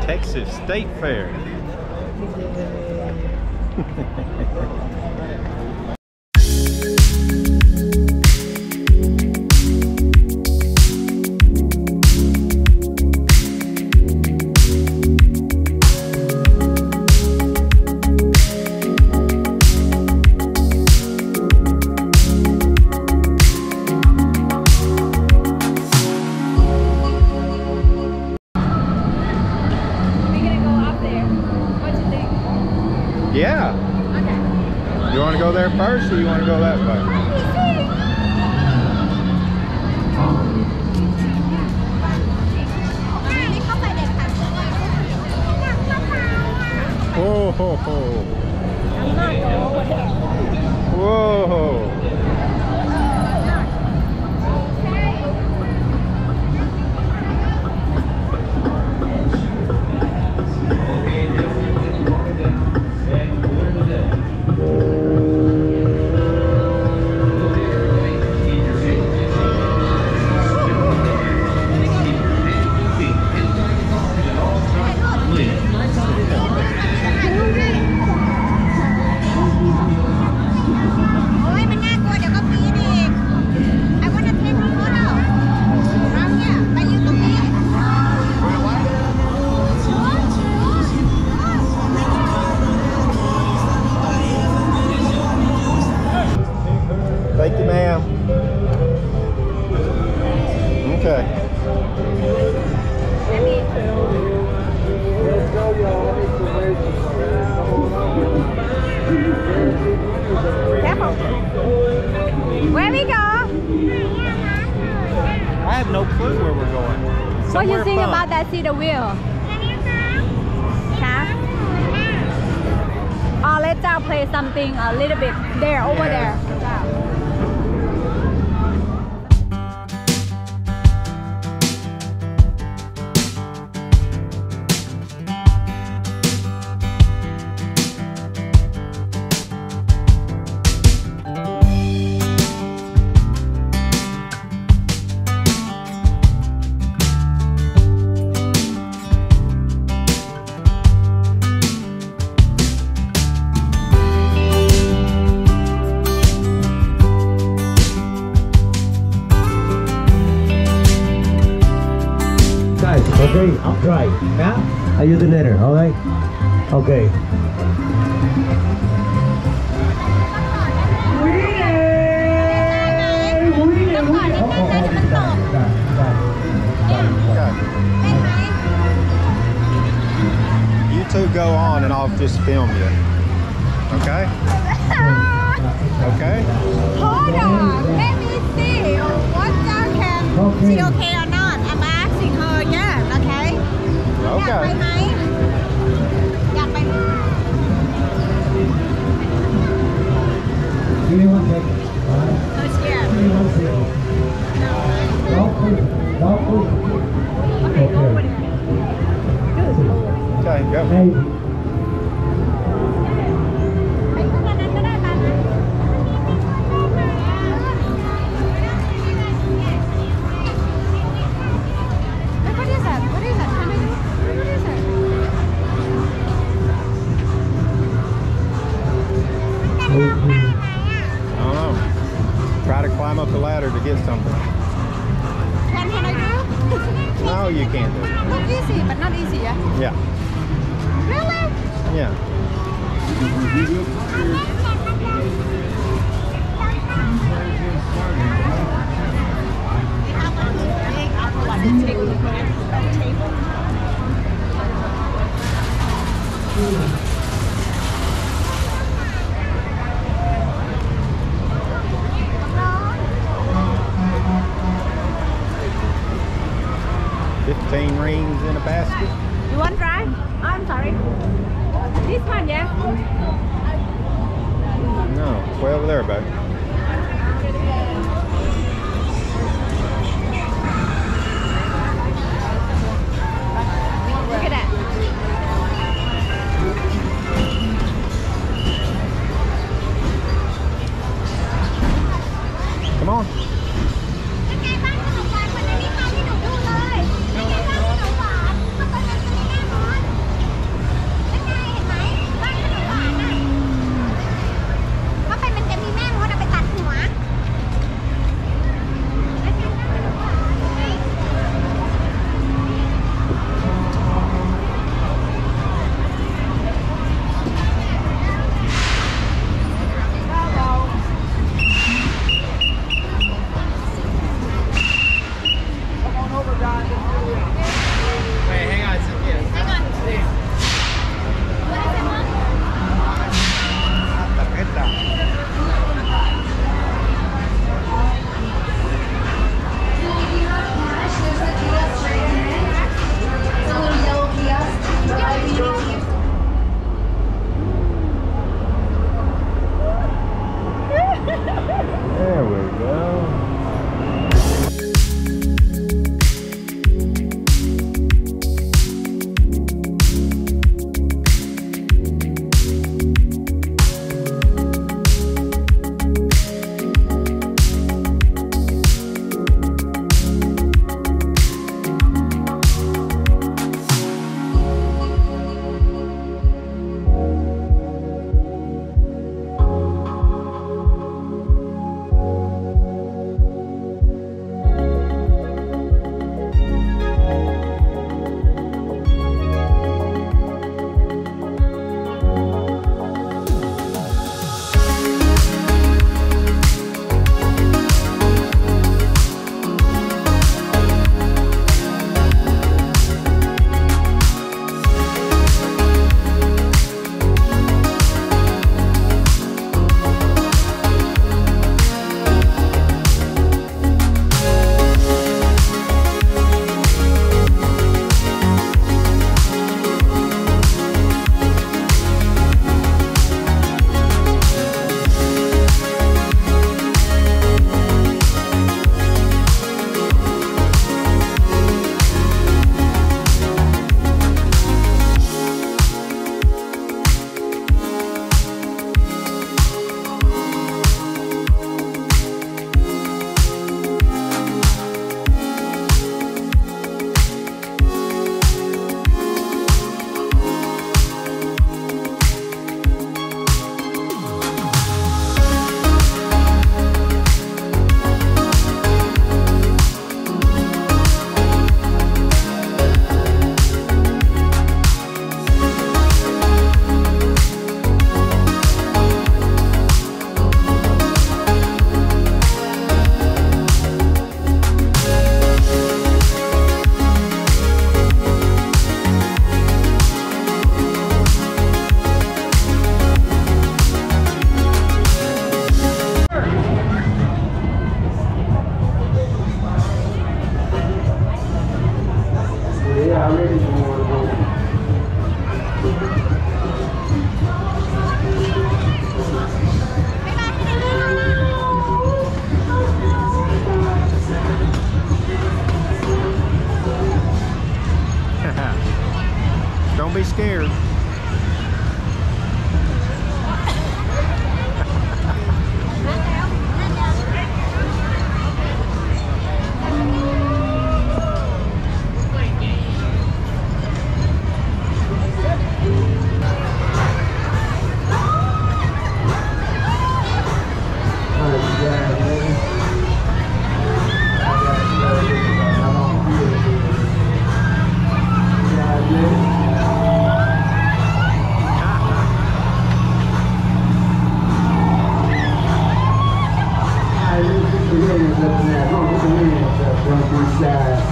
Texas State Fair. Yeah. Okay. You want to go there first, or you want to go that way? Whoa! Ho, ho. Whoa! Thank you, ma'am. Okay. Careful. Where we go? I have no clue where we're going. What do you think fun. about that? See the wheel? Car? Oh, let's play something a little bit there, over there. Okay, I'll try. Now, I use the letter, alright? Okay. You two go on and I'll just film you. Okay? Okay? Hold on, let me see what y'all can see okay or not. I'm asking her again, okay? Okay. อยากไปไหมอยากไปไหม Give me one second. Alright? No scared. Give me one second. Don't push. Don't push. Okay, go over there. Okay, go. Hey. ไปข้างหน้านั้นก็ได้มานะ What is that? What is that? Can I do? What is that? I don't know. Try to climb up the ladder to get something. Can I do? No, you can't do it. Not easy, but not easy, yeah? Yeah. Really? Yeah. $15 rings in a basket. You want to try? Oh, I'm sorry. This one, yeah? No, it's way over there, babe. Look at that. Come on.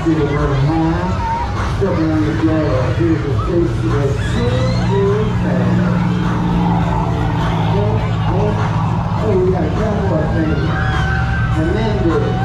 Do the other half. Still on the floor. Here's the station that's too fast. Oh, we got a couple of things. And then do it.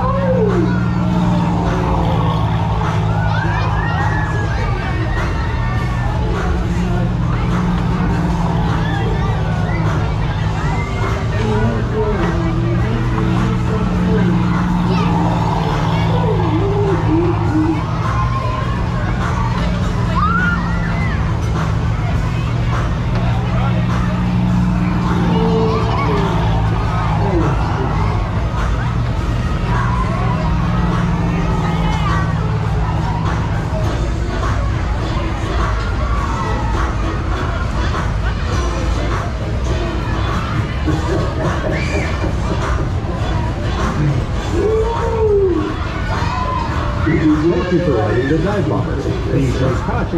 Thank you for riding the dive bomber. Please use caution.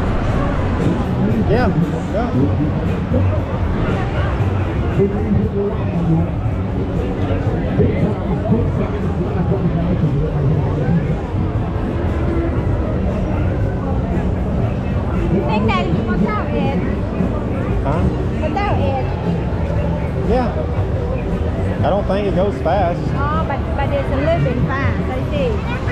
Yeah. You think that what's out it? Huh? What's out it? Yeah. I don't think it goes fast. Oh, but it's a little bit fast, I see.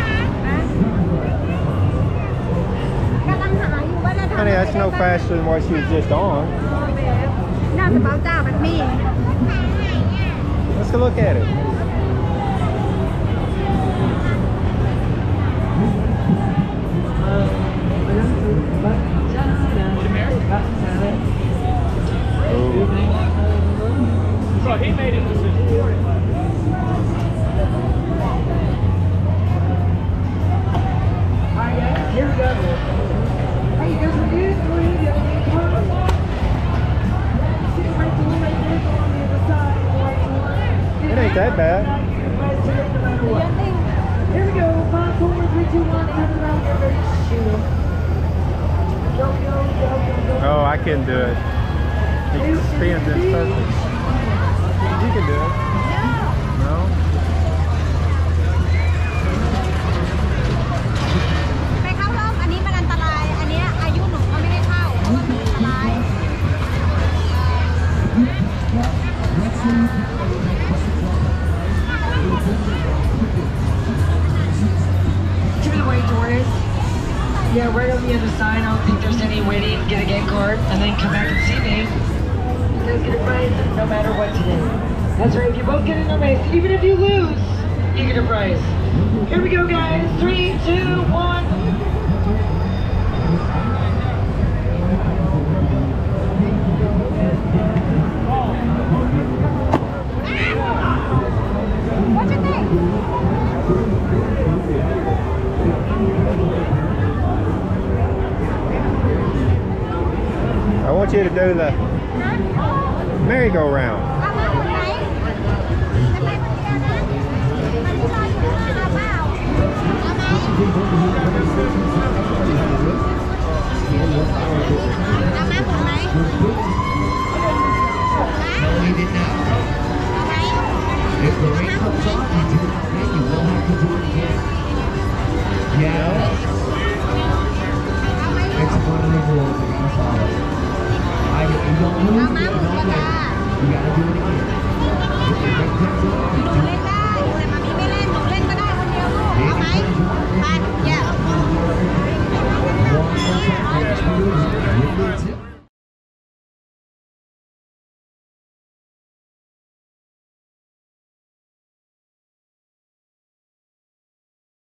Honey, that's no faster than what she was just on. Not about that, but me. Let's go look at it. So he made his decision. Alright guys, here we go. Hey, you guys are good? Go ahead, you have any comments? Right to the right there, go on the other side. Right to the left. It ain't that bad. Here we go. 5, 4, 3, 2, 1. Turn around. Get ready to shoot. Go, go, go, go, go. Oh, I couldn't do it. It spins in circles. You can do it. No? ไปเข้าร่มอันนี้มันอันตราย อันนี้อายุหนูก็ไม่ได้เข้าเพราะว่ามันอันตราย To the way, Doris. Yeah, right on the other side. I don't think there's any waiting. Get a gate card and then come back and see me. You guys get a prize no matter what today. That's right. If you both get in a race, even if you lose, you get a prize. Here we go, guys. 3, 2, 1. What you think? I want you to do the merry-go-round. เอามาคนไหนจะไปคนเดียวนะมันที่รออยู่ข้างหน้าเอาเปล่าเอาไหมเอามาคนไหนเอาไหม If the rain comes off, you do it. You